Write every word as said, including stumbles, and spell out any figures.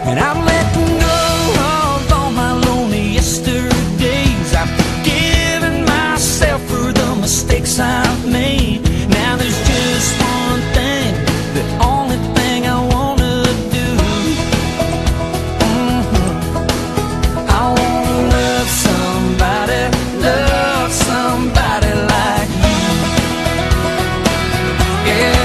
And I'm letting go of all my lonely yesterdays. I've forgiven myself for the mistakes I've made. Now there's just one thing, the only thing I wanna do. Mm-hmm. I wanna love somebody, love somebody like you. Yeah.